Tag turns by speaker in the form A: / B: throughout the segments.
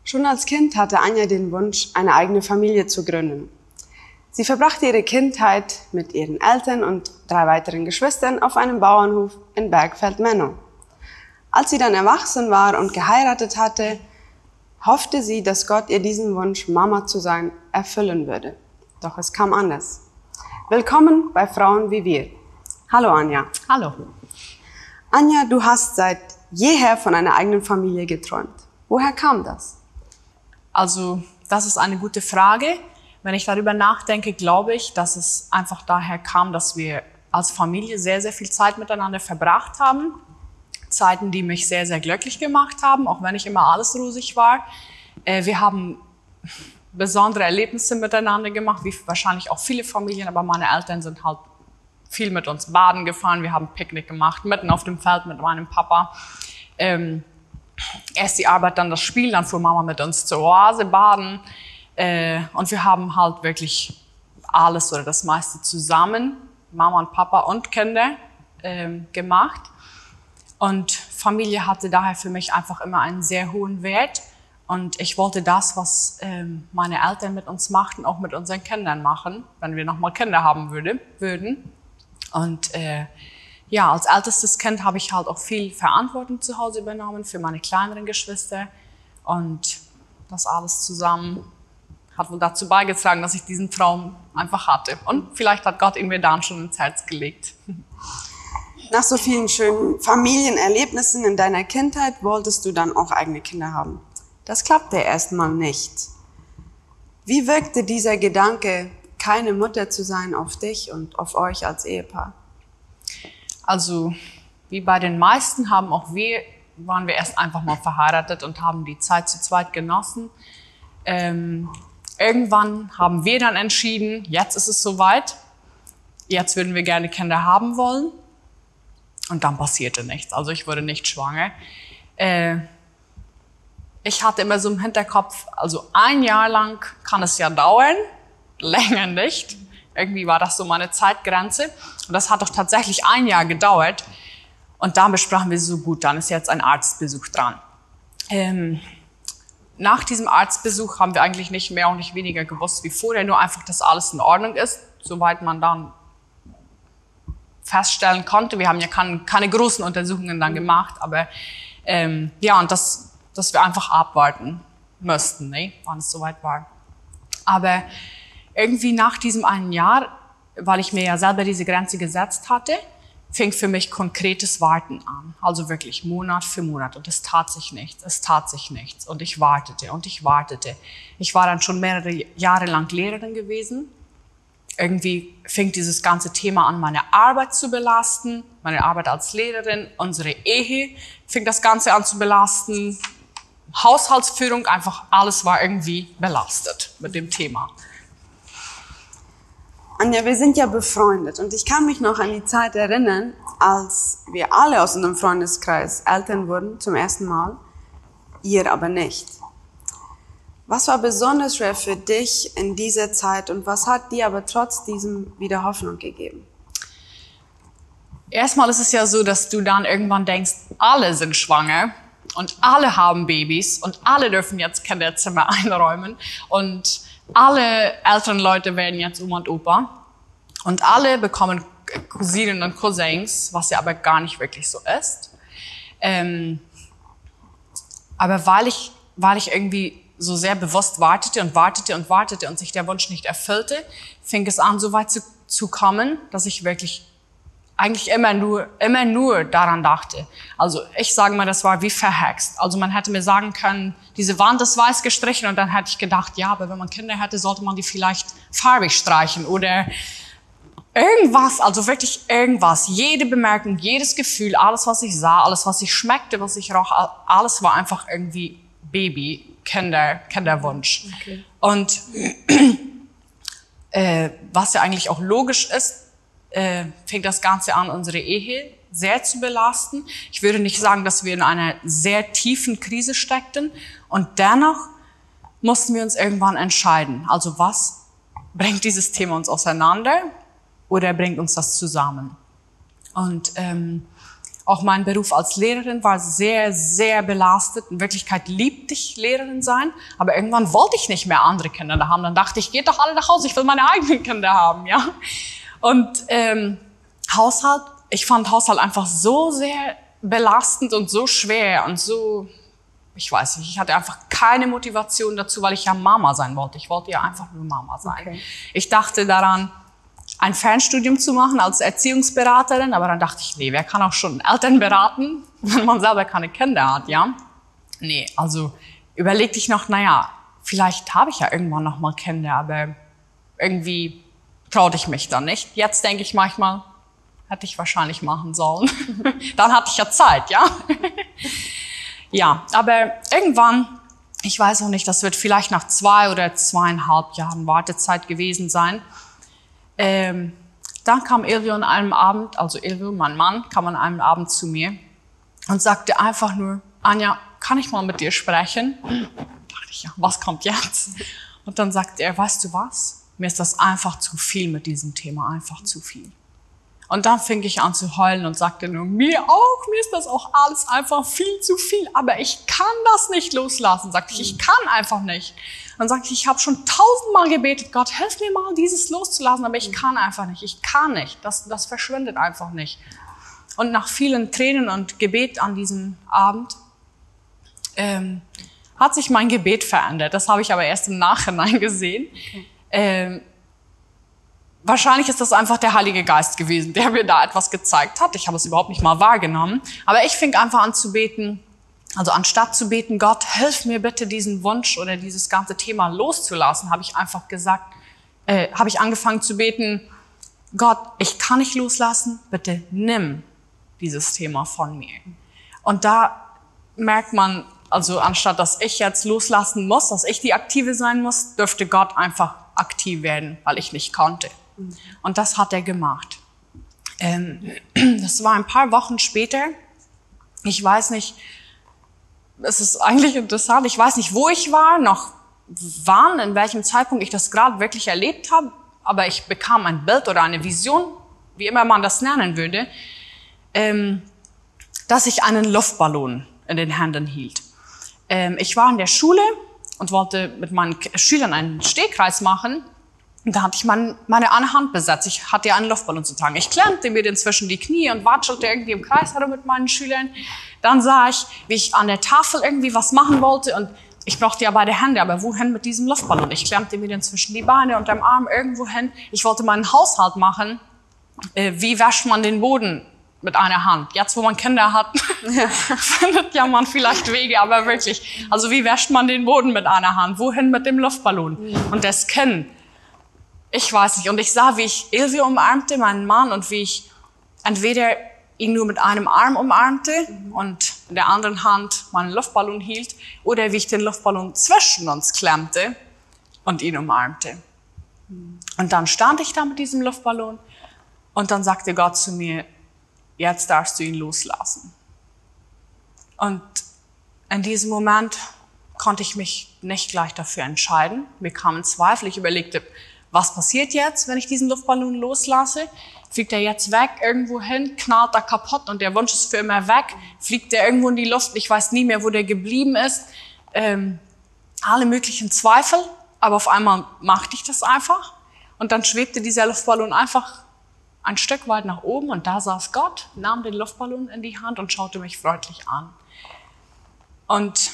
A: Schon als Kind hatte Anja den Wunsch, eine eigene Familie zu gründen. Sie verbrachte ihre Kindheit mit ihren Eltern und 3 weiteren Geschwistern auf einem Bauernhof in Bergfeld-Menno. Als sie dann erwachsen war und geheiratet hatte, hoffte sie, dass Gott ihr diesen Wunsch, Mama zu sein, erfüllen würde. Doch es kam anders. Willkommen bei Frauen wie wir. Hallo Anja.
B: Hallo.
A: Anja, du hast seit jeher von einer eigenen Familie geträumt. Woher kam das?
B: Also, das ist eine gute Frage. Wenn ich darüber nachdenke, glaube ich, dass es einfach daher kam, dass wir als Familie sehr, sehr viel Zeit miteinander verbracht haben. Zeiten, die mich sehr, sehr glücklich gemacht haben, auch wenn nicht immer alles rosig war. Wir haben besondere Erlebnisse miteinander gemacht, wie wahrscheinlich auch viele Familien, aber meine Eltern sind halt viel mit uns baden gefahren. Wir haben Picknick gemacht, mitten auf dem Feld mit meinem Papa. Erst die Arbeit, dann das Spiel, dann fuhr Mama mit uns zur Oase baden. Und wir haben halt wirklich alles oder das meiste zusammen, Mama und Papa und Kinder, gemacht. Und Familie hatte daher für mich einfach immer einen sehr hohen Wert. Und ich wollte das, was meine Eltern mit uns machten, auch mit unseren Kindern machen, wenn wir nochmal Kinder haben würden. Und ja, als ältestes Kind habe ich halt auch viel Verantwortung zu Hause übernommen für meine kleineren Geschwister. Und das alles zusammen hat wohl dazu beigetragen, dass ich diesen Traum einfach hatte. Und vielleicht hat Gott ihn mir dann schon ins Herz gelegt.
A: Nach so vielen schönen Familienerlebnissen in deiner Kindheit wolltest du dann auch eigene Kinder haben. Das klappte erstmal nicht. Wie wirkte dieser Gedanke, keine Mutter zu sein, auf dich und auf euch als Ehepaar?
B: Also, wie bei den meisten waren wir erst einfach mal verheiratet und haben die Zeit zu zweit genossen. Irgendwann haben wir dann entschieden, jetzt ist es soweit, jetzt würden wir gerne Kinder haben wollen. Und dann passierte nichts, also ich wurde nicht schwanger. Ich hatte immer so im Hinterkopf, also 1 Jahr lang kann es ja dauern, länger nicht. Irgendwie war das so meine Zeitgrenze. Und das hat doch tatsächlich 1 Jahr gedauert. Und dann besprachen wir so, gut, dann ist jetzt ein Arztbesuch dran. Nach diesem Arztbesuch haben wir eigentlich nicht mehr und nicht weniger gewusst wie vorher, nur einfach, dass alles in Ordnung ist, soweit man dann feststellen konnte. Wir haben ja keine großen Untersuchungen dann gemacht, aber ja, und dass wir einfach abwarten müssten, ne, wann es soweit war. Aber irgendwie nach diesem 1 Jahr, weil ich mir ja selber diese Grenze gesetzt hatte, fing für mich konkretes Warten an. Also wirklich Monat für Monat. Und es tat sich nichts, es tat sich nichts. Und ich wartete und ich wartete. Ich war dann schon mehrere Jahre lang Lehrerin gewesen. Irgendwie fing dieses ganze Thema an, meine Arbeit zu belasten. Meine Arbeit als Lehrerin, unsere Ehe fing das Ganze an zu belasten. Haushaltsführung, einfach alles war irgendwie belastet mit dem Thema.
A: Anja, wir sind ja befreundet und ich kann mich noch an die Zeit erinnern, als wir alle aus unserem Freundeskreis Eltern wurden, zum ersten Mal, ihr aber nicht. Was war besonders schwer für dich in dieser Zeit und was hat dir aber trotz diesem wieder Hoffnung gegeben?
B: Erstmal ist es ja so, dass du dann irgendwann denkst, alle sind schwanger und alle haben Babys und alle dürfen jetzt Kinderzimmer einräumen und alle älteren Leute werden jetzt Oma und Opa und alle bekommen Cousinen und Cousins, was ja aber gar nicht wirklich so ist. Aber weil ich irgendwie so sehr bewusst wartete und sich der Wunsch nicht erfüllte, fing es an, so weit zu kommen, dass ich wirklich eigentlich immer nur daran dachte. Also ich sage mal, das war wie verhext. Also man hätte mir sagen können, diese Wand ist weiß gestrichen und dann hätte ich gedacht, ja, aber wenn man Kinder hätte, sollte man die vielleicht farbig streichen oder irgendwas, also wirklich irgendwas. Jede Bemerkung, jedes Gefühl, alles, was ich sah, alles, was ich schmeckte, was ich roch, alles war einfach irgendwie Baby, Kinderwunsch. Okay. Und was ja eigentlich auch logisch ist, fing das Ganze an, unsere Ehe sehr zu belasten. Ich würde nicht sagen, dass wir in einer sehr tiefen Krise steckten. Und dennoch mussten wir uns irgendwann entscheiden. Also was bringt dieses Thema uns auseinander oder bringt uns das zusammen? Und Auch mein Beruf als Lehrerin war sehr, sehr belastet. In Wirklichkeit liebte ich Lehrerin sein, aber irgendwann wollte ich nicht mehr andere Kinder da haben. Dann dachte ich, geht doch alle nach Hause, ich will meine eigenen Kinder haben, ja. Und Haushalt, ich fand Haushalt einfach so sehr belastend und so schwer und so, ich weiß nicht, ich hatte einfach keine Motivation dazu, weil ich ja Mama sein wollte. Ich wollte ja einfach nur Mama sein.
A: Okay.
B: Ich dachte daran, ein Fernstudium zu machen als Erziehungsberaterin, aber dann dachte ich, nee, wer kann auch schon Eltern beraten, wenn man selber keine Kinder hat, ja? Nee, also überlegte ich noch, naja, vielleicht habe ich ja irgendwann noch mal Kinder, aber irgendwie traute ich mich dann nicht. Jetzt denke ich manchmal, hätte ich wahrscheinlich machen sollen. Dann hatte ich ja Zeit, ja? Ja, aber irgendwann, ich weiß auch nicht, das wird vielleicht nach 2 oder 2,5 Jahren Wartezeit gewesen sein. Dann kam Ilvio an einem Abend, also Ilvio, mein Mann, kam an einem Abend zu mir und sagte einfach nur, Anja, kann ich mal mit dir sprechen? Da dachte ich, ja, was kommt jetzt? Und dann sagte er, weißt du was? Mir ist das einfach zu viel mit diesem Thema, einfach zu viel. Und dann fing ich an zu heulen und sagte nur, mir ist das auch alles einfach viel zu viel, aber ich kann das nicht loslassen, sagte ich kann einfach nicht. Dann sagte ich habe schon 1000-mal gebetet, Gott, hilf mir mal, dieses loszulassen, aber ich kann einfach nicht, ich kann nicht, das verschwindet einfach nicht. Und nach vielen Tränen und Gebet an diesem Abend hat sich mein Gebet verändert. Das habe ich aber erst im Nachhinein gesehen. Wahrscheinlich ist das einfach der Heilige Geist gewesen, der mir da etwas gezeigt hat. Ich habe es überhaupt nicht mal wahrgenommen. Aber ich fing einfach an zu beten, also anstatt zu beten, Gott, hilf mir bitte, diesen Wunsch oder dieses ganze Thema loszulassen, habe ich einfach gesagt, habe ich angefangen zu beten, Gott, ich kann nicht loslassen, bitte nimm dieses Thema von mir. Und da merkt man, also anstatt dass ich jetzt loslassen muss, dass ich die Aktive sein muss, dürfte Gott einfach aktiv werden, weil ich nicht konnte. Und das hat er gemacht. Das war ein paar Wochen später. Ich weiß nicht, es ist eigentlich interessant, ich weiß nicht, wo ich war, noch wann, in welchem Zeitpunkt ich das gerade wirklich erlebt habe, aber ich bekam ein Bild oder eine Vision, wie immer man das nennen würde, dass ich einen Luftballon in den Händen hielt. Ich war in der Schule und wollte mit meinen Schülern einen Stehkreis machen. Und da hatte ich meine eine Hand besetzt. Ich hatte ja einen Luftballon zu tragen. Ich klemmte mir den zwischen die Knie und watschelte irgendwie im Kreis herum mit meinen Schülern. Dann sah ich, wie ich an der Tafel irgendwie was machen wollte und ich brauchte ja beide Hände, aber wohin mit diesem Luftballon? Ich klemmte mir den zwischen die Beine und dem Arm irgendwo hin. Ich wollte meinen Haushalt machen. Wie wäscht man den Boden mit einer Hand? Jetzt, wo man Kinder hat, findet ja man vielleicht Wege, aber wirklich. Also wie wäscht man den Boden mit einer Hand? Wohin mit dem Luftballon? Und das Kind. Ich weiß nicht. Und ich sah, wie ich Ilvio umarmte, meinen Mann, und wie ich entweder ihn nur mit einem Arm umarmte und in der anderen Hand meinen Luftballon hielt, oder wie ich den Luftballon zwischen uns klemmte und ihn umarmte. Und dann stand ich da mit diesem Luftballon und dann sagte Gott zu mir, jetzt darfst du ihn loslassen. Und in diesem Moment konnte ich mich nicht gleich dafür entscheiden. Mir kamen Zweifel. Ich überlegte, was passiert jetzt, wenn ich diesen Luftballon loslasse? Fliegt er jetzt weg, irgendwo hin, knallt er kaputt und der Wunsch ist für immer weg? Fliegt er irgendwo in die Luft? Ich weiß nie mehr, wo der geblieben ist. Alle möglichen Zweifel, aber auf einmal machte ich das einfach. Und dann schwebte dieser Luftballon einfach ein Stück weit nach oben und da saß Gott, nahm den Luftballon in die Hand und schaute mich freundlich an. Und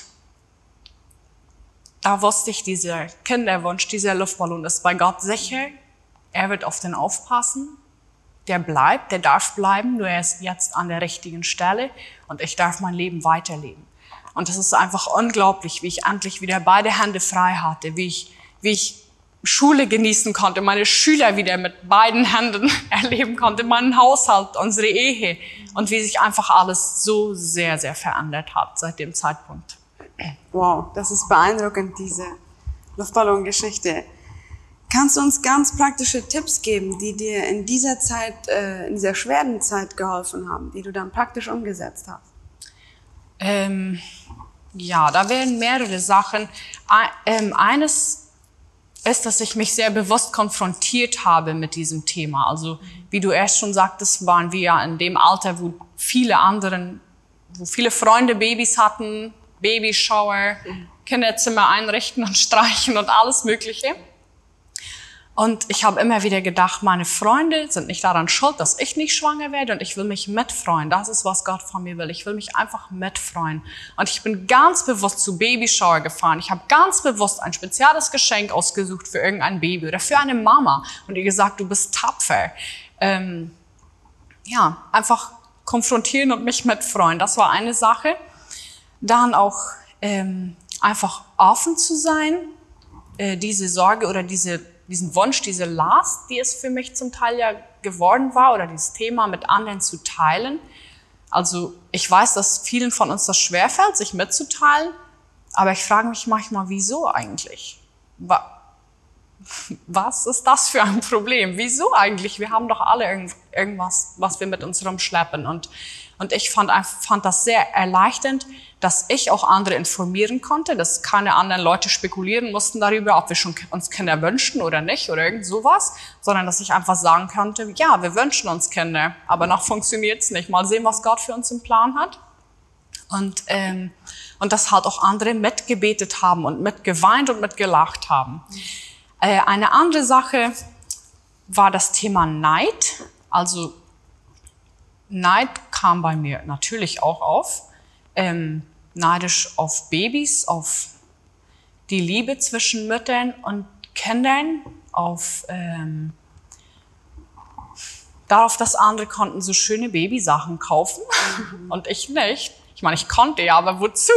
B: da wusste ich, dieser Kinderwunsch, dieser Luftballon ist bei Gott sicher. Er wird auf den aufpassen. Der bleibt, der darf bleiben, nur er ist jetzt an der richtigen Stelle und ich darf mein Leben weiterleben. Und es ist einfach unglaublich, wie ich endlich wieder beide Hände frei hatte, wie ich Schule genießen konnte, meine Schüler wieder mit beiden Händen erleben konnte, meinen Haushalt, unsere Ehe und wie sich einfach alles so sehr, sehr verändert hat seit dem Zeitpunkt.
A: Wow, das ist beeindruckend, diese Luftballongeschichte. Kannst du uns ganz praktische Tipps geben, die dir in dieser Zeit, in dieser schweren Zeit geholfen haben, die du dann praktisch umgesetzt hast?
B: Ja, da wären mehrere Sachen. Eines, ist, dass ich mich sehr bewusst konfrontiert habe mit diesem Thema. Also wie du erst schon sagtest, waren wir ja in dem Alter, wo viele Freunde Babys hatten, Babyshower, Kinderzimmer einrichten und streichen und alles Mögliche. Und ich habe immer wieder gedacht, meine Freunde sind nicht daran schuld, dass ich nicht schwanger werde und ich will mich mitfreuen. Das ist, was Gott von mir will. Ich will mich einfach mitfreuen. Und ich bin ganz bewusst zu Babyshower gefahren. Ich habe ganz bewusst ein spezielles Geschenk ausgesucht für irgendein Baby oder für eine Mama und ihr gesagt, du bist tapfer. Einfach konfrontieren und mich mitfreuen. Das war eine Sache. Dann auch einfach offen zu sein, diese Sorge oder diesen Wunsch, diese Last, die es für mich zum Teil ja geworden war, oder dieses Thema mit anderen zu teilen. Also ich weiß, dass vielen von uns das schwerfällt, sich mitzuteilen, aber ich frage mich manchmal, wieso eigentlich? Was ist das für ein Problem? Wieso eigentlich? Wir haben doch alle irgendwas, was wir mit uns rumschleppen. Und ich fand das sehr erleichternd, dass ich auch andere informieren konnte, dass keine anderen Leute spekulieren mussten darüber, ob wir schon uns Kinder wünschten oder nicht oder irgend sowas, sondern dass ich einfach sagen konnte, ja, wir wünschen uns Kinder, aber noch funktioniert's nicht. Mal sehen, was Gott für uns im Plan hat. Und dass halt auch andere mitgebetet haben und mitgeweint und mitgelacht haben. Eine andere Sache war das Thema Neid. Also Neid kam bei mir natürlich auch auf. Neidisch auf Babys, auf die Liebe zwischen Müttern und Kindern, darauf, dass andere konnten so schöne Babysachen kaufen und ich nicht. Ich meine, ich konnte ja, aber wozu?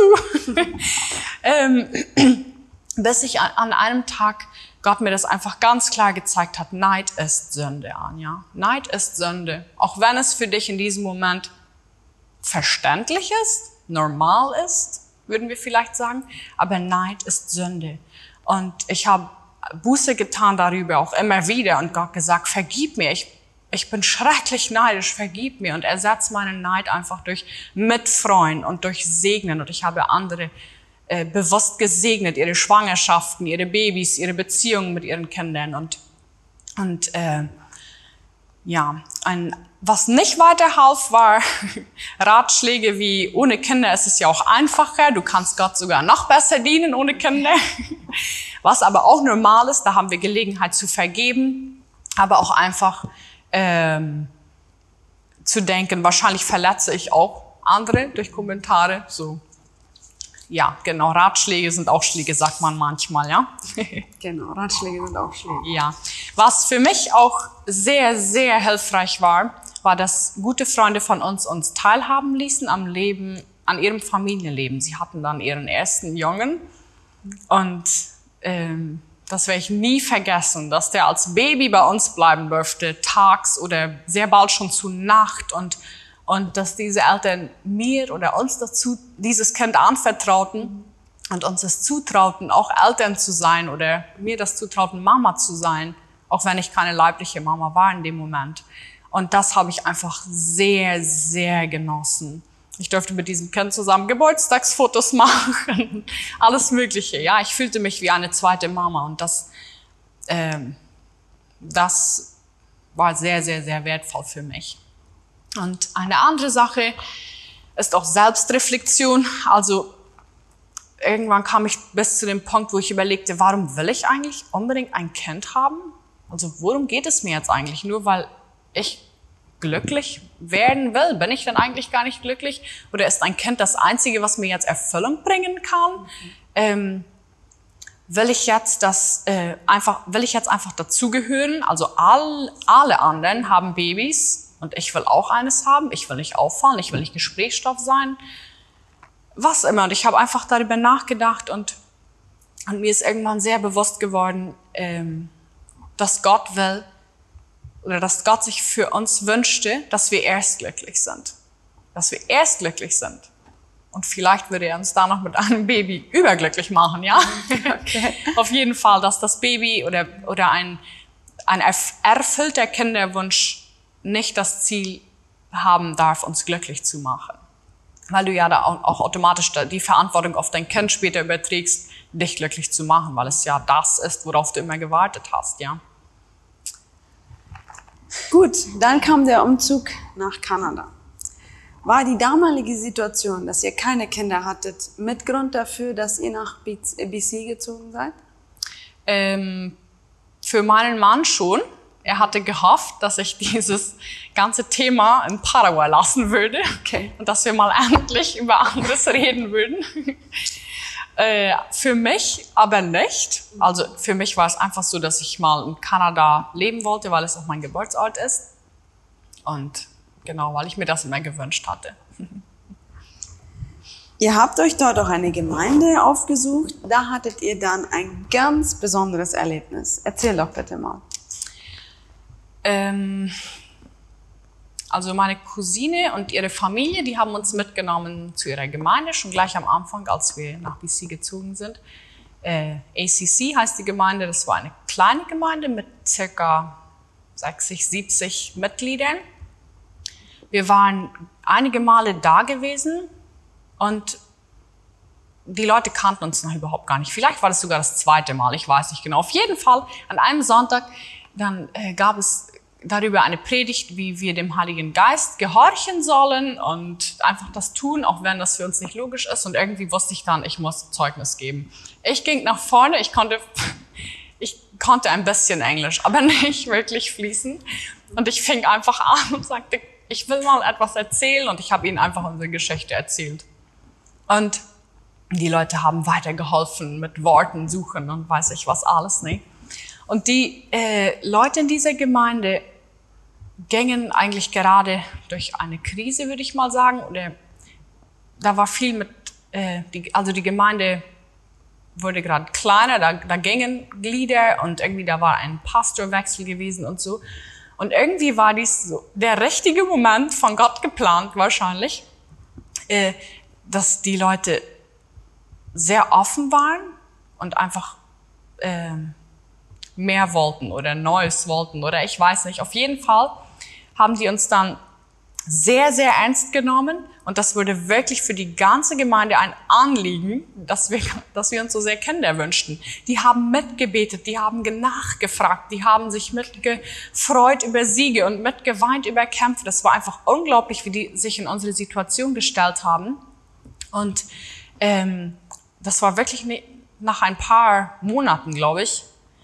B: Bis ich an einem Tag Gott mir das einfach ganz klar gezeigt hat, Neid ist Sünde, Anja. Neid ist Sünde. Auch wenn es für dich in diesem Moment verständlich ist, normal ist, würden wir vielleicht sagen, aber Neid ist Sünde. Und ich habe Buße getan darüber, auch immer wieder, und Gott gesagt, vergib mir, ich bin schrecklich neidisch, vergib mir, und ersetze meinen Neid einfach durch Mitfreuen und durch Segnen. Und ich habe andere bewusst gesegnet, ihre Schwangerschaften, ihre Babys, ihre Beziehungen mit ihren Kindern. Was nicht weiterhalf, war Ratschläge wie, ohne Kinder ist es ja auch einfacher, du kannst Gott sogar noch besser dienen ohne Kinder. Was aber auch normal ist, da haben wir Gelegenheit zu vergeben, aber auch einfach zu denken, wahrscheinlich verletze ich auch andere durch Kommentare, so. Ja, genau, Ratschläge sind auch Schläge, sagt man manchmal, ja?
A: Genau, Ratschläge sind auch Schläge.
B: Ja. Was für mich auch sehr, sehr hilfreich war, dass gute Freunde von uns teilhaben ließen an ihrem Familienleben. Sie hatten dann ihren ersten Jungen und das werde ich nie vergessen, dass der als Baby bei uns bleiben durfte, tags oder sehr bald schon zu Nacht, und dass diese Eltern mir oder uns dazu dieses Kind anvertrauten und uns es zutrauten, auch Eltern zu sein, oder mir das zutrauten, Mama zu sein, auch wenn ich keine leibliche Mama war in dem Moment. Und das habe ich einfach sehr, sehr genossen. Ich durfte mit diesem Kind zusammen Geburtstagsfotos machen, alles Mögliche. Ja, ich fühlte mich wie eine zweite Mama, und das war sehr, sehr, sehr wertvoll für mich. Und eine andere Sache ist auch Selbstreflexion. Also irgendwann kam ich bis zu dem Punkt, wo ich überlegte, warum will ich eigentlich unbedingt ein Kind haben? Also worum geht es mir jetzt eigentlich? Nur weil ich glücklich werden will? Bin ich denn eigentlich gar nicht glücklich? Oder ist ein Kind das Einzige, was mir jetzt Erfüllung bringen kann? Will ich jetzt einfach dazugehören? Also alle anderen haben Babys. Und ich will auch eines haben, ich will nicht auffallen, ich will nicht Gesprächsstoff sein, was immer. Und ich habe einfach darüber nachgedacht, und mir ist irgendwann sehr bewusst geworden, dass Gott will, oder dass Gott sich für uns wünschte, dass wir erst glücklich sind. Dass wir erst glücklich sind. Und vielleicht würde er uns da noch mit einem Baby überglücklich machen, ja? Okay. Auf jeden Fall, dass das Baby oder ein erfüllter Kinderwunsch nicht das Ziel haben darf, uns glücklich zu machen. Weil du ja da auch automatisch die Verantwortung auf dein Kind später überträgst, dich glücklich zu machen, weil es ja das ist, worauf du immer gewartet hast, ja.
A: Gut, dann kam der Umzug nach Kanada. War die damalige Situation, dass ihr keine Kinder hattet, Mitgrund dafür, dass ihr nach BC gezogen seid?
B: Für meinen Mann schon. Er hatte gehofft, dass ich dieses ganze Thema in Paraguay lassen würde.
A: Okay.
B: Und dass wir mal endlich über anderes reden würden. Für mich aber nicht. Also für mich war es einfach so, dass ich mal in Kanada leben wollte, weil es auch mein Geburtsort ist. Und genau, weil ich mir das immer gewünscht hatte.
A: Ihr habt euch dort auch eine Gemeinde aufgesucht. Da hattet ihr dann ein ganz besonderes Erlebnis. Erzähl doch bitte mal.
B: Also meine Cousine und ihre Familie, die haben uns mitgenommen zu ihrer Gemeinde, schon gleich am Anfang, als wir nach BC gezogen sind. ACC heißt die Gemeinde, das war eine kleine Gemeinde mit ca. 60, 70 Mitgliedern. Wir waren einige Male da gewesen und die Leute kannten uns noch überhaupt gar nicht. Vielleicht war das sogar das zweite Mal, ich weiß nicht genau. Auf jeden Fall an einem Sonntag, dann gab es darüber eine Predigt, wie wir dem Heiligen Geist gehorchen sollen und einfach das tun, auch wenn das für uns nicht logisch ist. Und irgendwie wusste ich dann, ich muss Zeugnis geben. Ich ging nach vorne, ich konnte ein bisschen Englisch, aber nicht wirklich fließend. Und ich fing einfach an und sagte, ich will mal etwas erzählen, und ich habe ihnen einfach unsere Geschichte erzählt. Und die Leute haben weitergeholfen mit Worten suchen und weiß ich was alles, ne? Und die Leute in dieser Gemeinde gingen eigentlich gerade durch eine Krise, würde ich mal sagen. Oder da war viel mit, also die Gemeinde wurde gerade kleiner, da gingen Glieder und irgendwie da war ein Pastorwechsel gewesen und so. Und irgendwie war dies so der richtige Moment, von Gott geplant wahrscheinlich, dass die Leute sehr offen waren und einfach mehr wollten oder Neues wollten oder ich weiß nicht. Auf jeden Fall haben die uns dann sehr, sehr ernst genommen, und das wurde wirklich für die ganze Gemeinde ein Anliegen, dass wir uns so sehr Kinder wünschten. Die haben mitgebetet, die haben nachgefragt, die haben sich mitgefreut über Siege und mitgeweint über Kämpfe. Das war einfach unglaublich, wie die sich in unsere Situation gestellt haben. Und das war wirklich nach ein paar Monaten, glaube ich,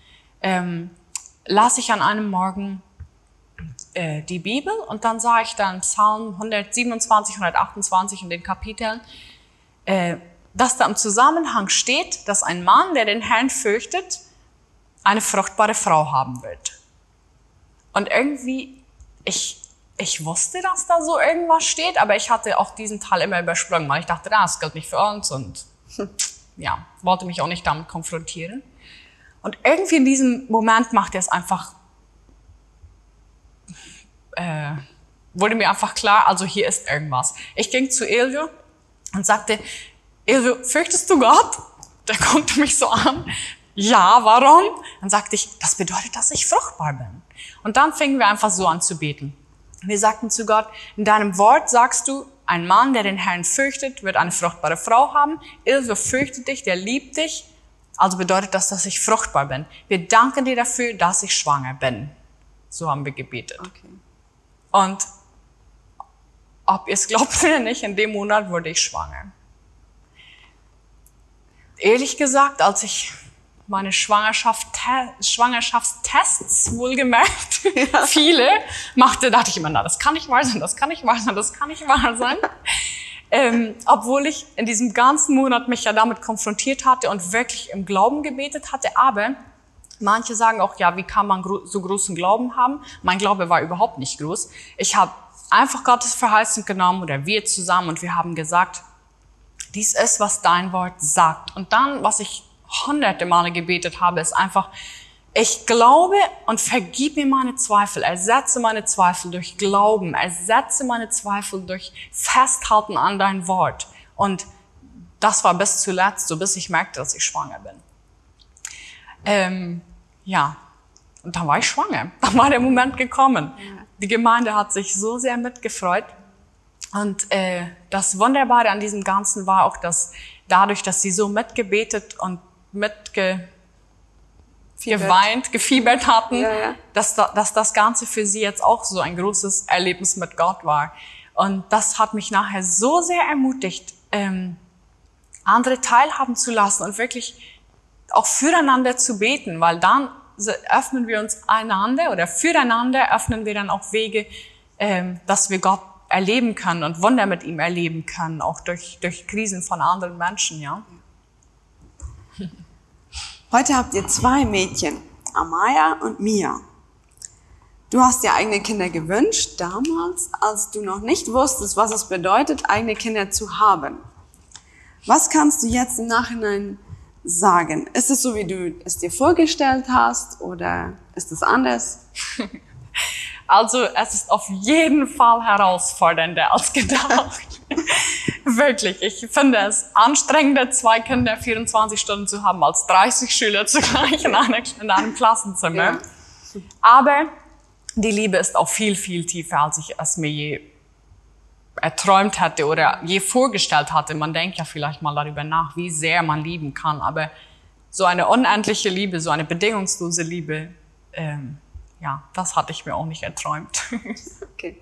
B: las ich an einem Morgen die Bibel, und dann sah ich dann Psalm 127, 128 in den Kapiteln, dass da im Zusammenhang steht, dass ein Mann, der den Herrn fürchtet, eine fruchtbare Frau haben wird. Und irgendwie, ich wusste, dass da so irgendwas steht, aber ich hatte auch diesen Teil immer übersprungen, weil ich dachte, das gilt nicht für uns, und ja, wollte mich auch nicht damit konfrontieren. Und irgendwie in diesem Moment machte es einfach, wurde mir einfach klar, also hier ist irgendwas. Ich ging zu Elio und sagte, Elio, fürchtest du Gott? Der guckte mich so an. Ja, warum? Dann sagte ich, das bedeutet, dass ich fruchtbar bin. Und dann fingen wir einfach so an zu beten. Wir sagten zu Gott, in deinem Wort sagst du, ein Mann, der den Herrn fürchtet, wird eine fruchtbare Frau haben. Elio fürchtet dich, der liebt dich. Also bedeutet das, dass ich fruchtbar bin. Wir danken dir dafür, dass ich schwanger bin. So haben wir gebetet.
A: Okay.
B: Und ob ihr es glaubt oder nicht, in dem Monat wurde ich schwanger. Ehrlich gesagt, als ich meine Schwangerschaftstests, wohlgemerkt, viele machte, dachte ich immer, na, das kann nicht wahr sein, das kann nicht wahr sein, das kann nicht wahr sein. Obwohl ich in diesem ganzen Monat mich ja damit konfrontiert hatte und wirklich im Glauben gebetet hatte. Aber manche sagen auch, ja, wie kann man so großen Glauben haben? Mein Glaube war überhaupt nicht groß. Ich habe einfach Gottes Verheißung genommen, oder wir zusammen, und wir haben gesagt, dies ist, was dein Wort sagt. Und dann, was ich hunderte Male gebetet habe, ist einfach, ich glaube und vergib mir meine Zweifel. Ersetze meine Zweifel durch Glauben. Ersetze meine Zweifel durch Festhalten an dein Wort. Und das war bis zuletzt, so bis ich merkte, dass ich schwanger bin. Ja, und dann war ich schwanger. Dann war der Moment gekommen. Die Gemeinde hat sich so sehr mitgefreut. Und das Wunderbare an diesem Ganzen war auch, dass dadurch, dass sie so mitgebetet und gefiebert hatten,
A: Ja.
B: dass das Ganze für sie jetzt auch so ein großes Erlebnis mit Gott war. Und das hat mich nachher so sehr ermutigt, andere teilhaben zu lassen und wirklich auch füreinander zu beten, weil dann öffnen wir uns einander oder füreinander öffnen wir dann auch Wege, dass wir Gott erleben können und Wunder mit ihm erleben können, auch durch Krisen von anderen Menschen, ja.
A: Heute habt ihr 2 Mädchen, Amaya und Mia. Du hast dir eigene Kinder gewünscht, damals, als du noch nicht wusstest, was es bedeutet, eigene Kinder zu haben. Was kannst du jetzt im Nachhinein sagen? Ist es so, wie du es dir vorgestellt hast, oder ist es anders?
B: Also es ist auf jeden Fall herausfordernder als gedacht. Wirklich, ich finde es anstrengender, 2 Kinder 24 Stunden zu haben, als 30 Schüler zugleich in einem Klassenzimmer.
A: Ja.
B: Aber die Liebe ist auch viel, viel tiefer, als ich es mir je erträumt hätte oder je vorgestellt hatte. Man denkt ja vielleicht mal darüber nach, wie sehr man lieben kann. Aber so eine unendliche Liebe, so eine bedingungslose Liebe, ja, das hatte ich mir auch nicht erträumt.
A: Okay.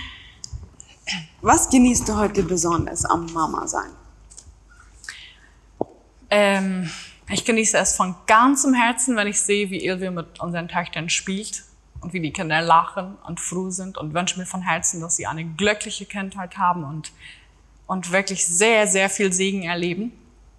A: Was genießt du heute besonders am Mama-Sein?
B: Ich genieße es von ganzem Herzen, wenn ich sehe, wie Ilvi mit unseren Töchtern spielt und wie die Kinder lachen und froh sind, und wünsche mir von Herzen, dass sie eine glückliche Kindheit haben und wirklich sehr, sehr viel Segen erleben.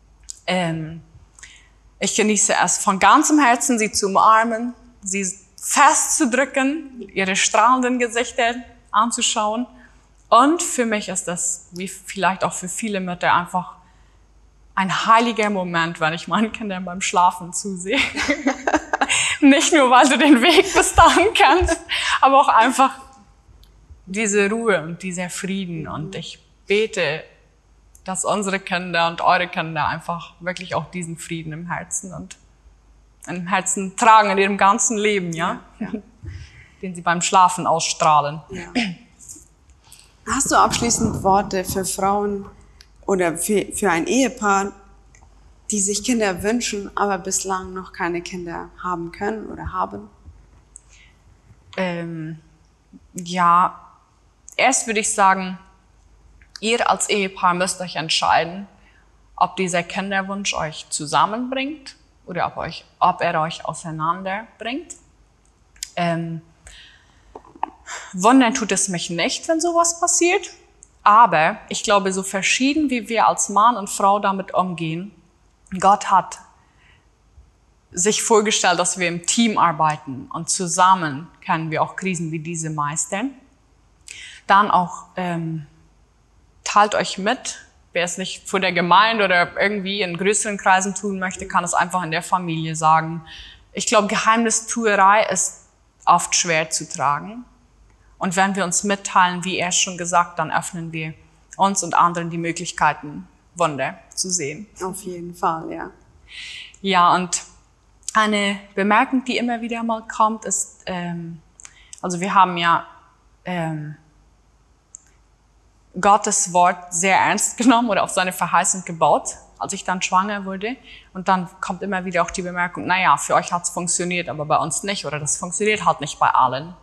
B: Ich genieße es von ganzem Herzen, sie zu umarmen, sie festzudrücken, ihre strahlenden Gesichter anzuschauen. Und für mich ist das, wie vielleicht auch für viele Mütter, einfach ein heiliger Moment, wenn ich meinen Kindern beim Schlafen zusehe. Nicht nur, weil du den Weg bis dahin kennst, aber auch einfach diese Ruhe und dieser Frieden. Und ich bete, dass unsere Kinder und eure Kinder einfach wirklich auch diesen Frieden im Herzen tragen, in ihrem ganzen Leben, ja? Den sie beim Schlafen ausstrahlen.
A: Ja. Hast du abschließend Worte für Frauen oder für ein Ehepaar, die sich Kinder wünschen, aber bislang noch keine Kinder haben können oder haben?
B: Ja, erst würde ich sagen, ihr als Ehepaar müsst euch entscheiden, ob dieser Kinderwunsch euch zusammenbringt oder ob er euch auseinanderbringt. Wundern tut es mich nicht, wenn sowas passiert. Aber ich glaube, so verschieden wie wir als Mann und Frau damit umgehen, Gott hat sich vorgestellt, dass wir im Team arbeiten und zusammen können wir auch Krisen wie diese meistern. Dann auch teilt euch mit. Wer es nicht vor der Gemeinde oder irgendwie in größeren Kreisen tun möchte, kann es einfach in der Familie sagen. Ich glaube, Geheimnistuerei ist oft schwer zu tragen. Und wenn wir uns mitteilen, wie er schon gesagt, dann öffnen wir uns und anderen die Möglichkeiten, Wunder zu sehen.
A: Auf jeden Fall, ja.
B: Ja, und eine Bemerkung, die immer wieder mal kommt, ist, also wir haben ja Gottes Wort sehr ernst genommen oder auf seine Verheißung gebaut, als ich dann schwanger wurde. Und dann kommt immer wieder auch die Bemerkung, naja, für euch hat's funktioniert, aber bei uns nicht, oder das funktioniert halt nicht bei allen.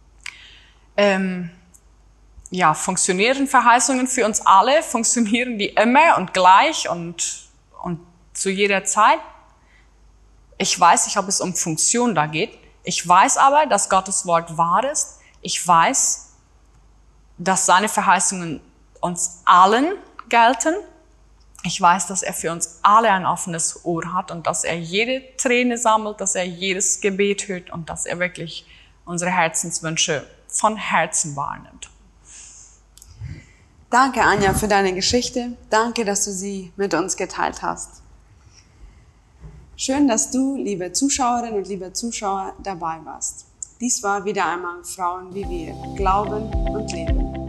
B: Ja, funktionieren Verheißungen für uns alle? Funktionieren die immer und gleich und zu jeder Zeit? Ich weiß nicht, ob es um Funktion da geht. Ich weiß aber, dass Gottes Wort wahr ist. Ich weiß, dass seine Verheißungen uns allen gelten. Ich weiß, dass er für uns alle ein offenes Ohr hat und dass er jede Träne sammelt, dass er jedes Gebet hört und dass er wirklich unsere Herzenswünsche von Herzen wahrnimmt.
A: Danke, Anja, für deine Geschichte. Danke, dass du sie mit uns geteilt hast. Schön, dass du, liebe Zuschauerinnen und liebe Zuschauer, dabei warst. Dies war wieder einmal Frauen wie wir, Glauben und Leben.